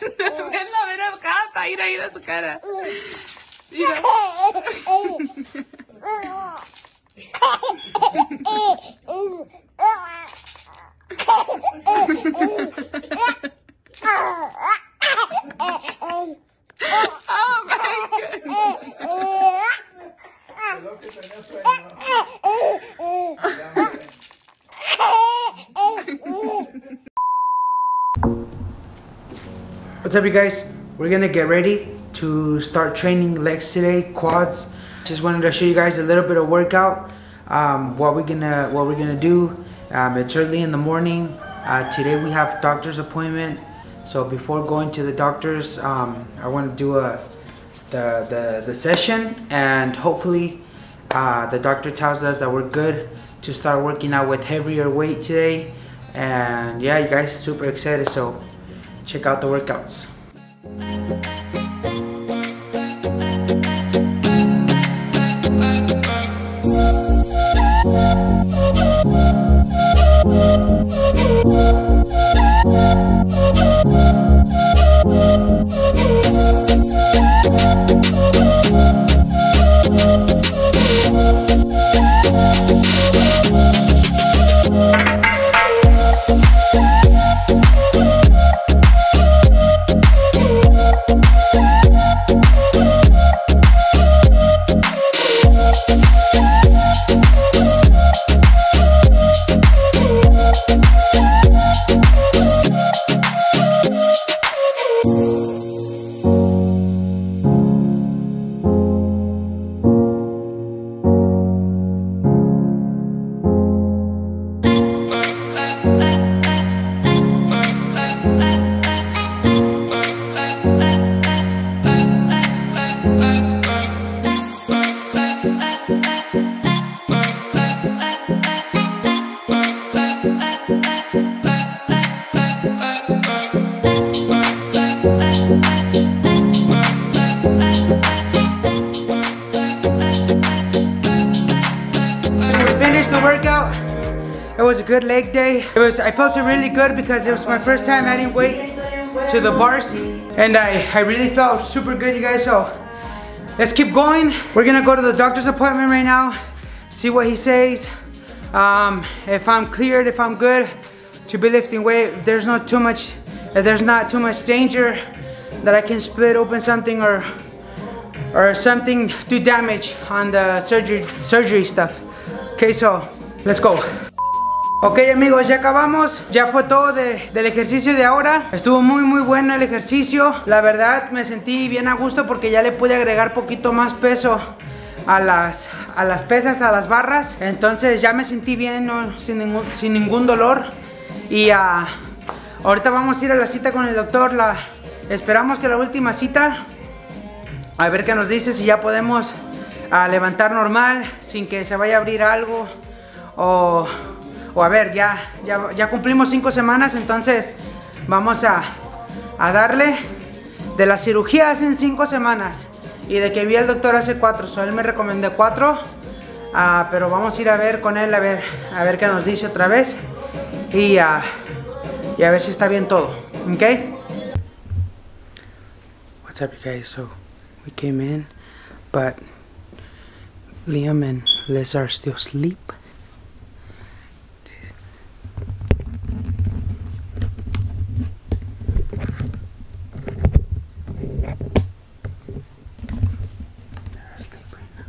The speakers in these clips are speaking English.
Venla a ver acá, ir a su cara. Mira. Oh my goodness. What's up, you guys? We're gonna get ready to start training legs today, quads. Just wanted to show you guys a little bit of workout. What we're gonna do. It's early in the morning. Today we have doctor's appointment. So before going to the doctor's, I want to do the session, and hopefully the doctor tells us that we're good to start working out with heavier weight today. And yeah, you guys, super excited. So check out the workouts. Workout. It was a good leg day. I felt really good because it was my first time adding weight to the bars, and I really felt super good, you guys. So let's keep going. We're gonna go to the doctor's appointment right now, see what he says. If I'm cleared, if I'm good to be lifting weight, if there's not too much danger that I can split open something or something do damage on the surgery stuff. Okay, so let's go. Ok, amigos, ya acabamos. Ya fue todo del ejercicio de ahora. Estuvo muy bueno el ejercicio. La verdad me sentí bien a gusto porque ya le pude agregar poquito más peso a las pesas, a las barras. Entonces ya me sentí bien, ¿no? sin ningún dolor. Y ahorita vamos a ir a la cita con el doctor. Esperamos que la última cita, a ver qué nos dice, si ya podemos levantar normal sin que se vaya a abrir algo, o a ver, ya cumplimos 5 semanas, entonces vamos a darle. De la cirugía hacen 5 semanas y de que vi al doctor hace 4, so él me recomendó 4, pero vamos a ir a ver con él, a ver qué nos dice otra vez, y a ver si está bien todo. Okay? What's up, you guys? So we came in, but Liam and Liz are still asleep. They're asleep right now.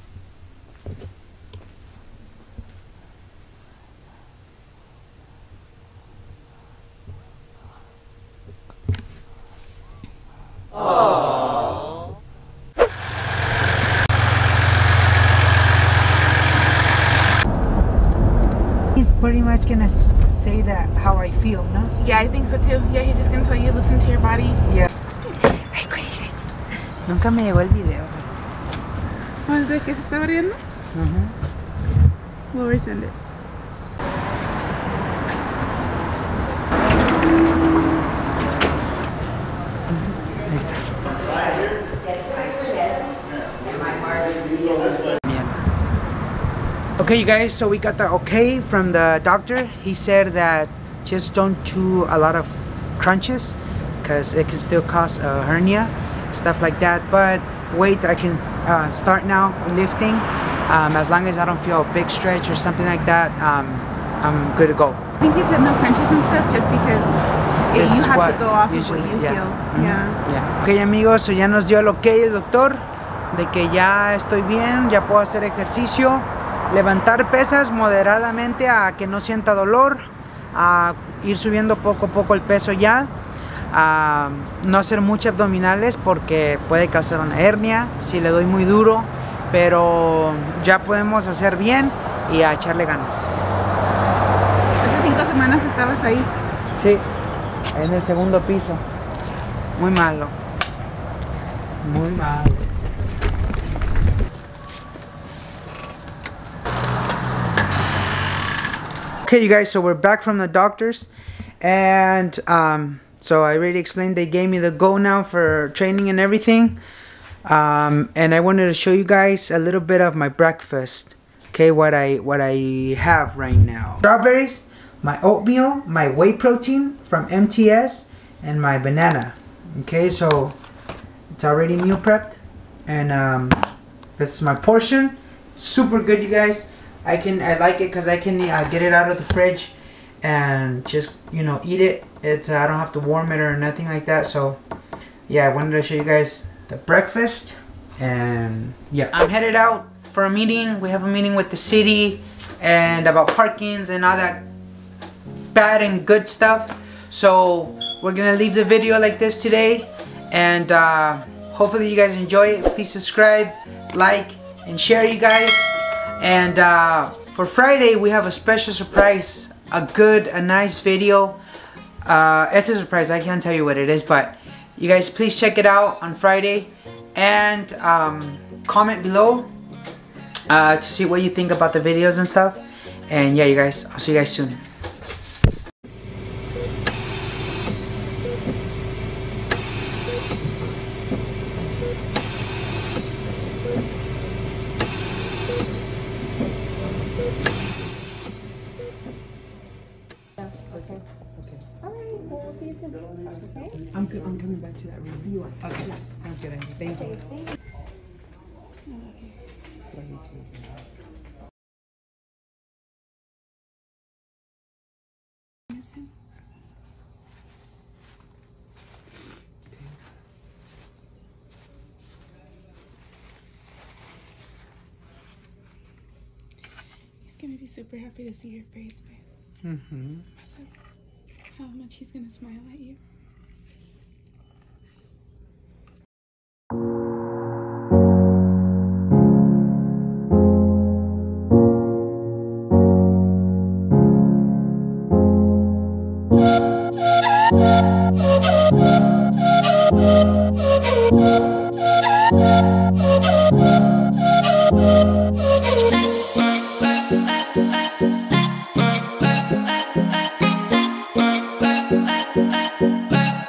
Pretty much gonna say that how I feel, no? Yeah, I think so too. Yeah, he's just gonna tell you, listen to your body. Yeah. Ay, güey. Nunca me llegó el video. ¿De qué se está abriendo? We'll resend it. Okay, you guys, so we got the okay from the doctor. He said that just don't do a lot of crunches because it can still cause a hernia, stuff like that. But weight, I can start now lifting. As long as I don't feel a big stretch or something like that, I'm good to go. I think you said no crunches and stuff just because you have to go off of what you feel. Yeah. Ok, amigos, so ya nos dio el ok el doctor de que ya estoy bien, ya puedo hacer ejercicio, levantar pesas moderadamente a que no sienta dolor, a ir subiendo poco a poco el peso ya, a no hacer muchos abdominales porque puede causar una hernia si le doy muy duro, pero ya podemos hacer bien y a echarle ganas. Hace 5 semanas estabas ahí. Sí, en el segundo piso. Muy malo. Muy malo. Okay, you guys, so we're back from the doctors, and so I already explained they gave me the go now for training and everything, and I wanted to show you guys a little bit of my breakfast. Okay, what I have right now: strawberries, my oatmeal, my whey protein from MTS, and my banana. Okay, so it's already meal prepped, and this is my portion. Super good, you guys. I like it because I can get it out of the fridge and just, you know, eat it. It's I don't have to warm it or nothing like that. So yeah, I wanted to show you guys the breakfast, and yeah, I'm headed out for a meeting. We have a meeting with the city and about parkings and all that bad and good stuff. So we're gonna leave the video like this today, and hopefully you guys enjoy it. Please subscribe, like, and share, you guys. And for Friday we have a special surprise, a nice video. It's a surprise, I can't tell you what it is, but you guys please check it out on Friday, and comment below to see what you think about the videos and stuff. And yeah, you guys, I'll see you guys soon. I'm coming back to that room. You are? Okay. Sounds good, Angie. Thank you. Love you too. He's gonna be super happy to see your face, babe. How much he's gonna smile at you. Bye.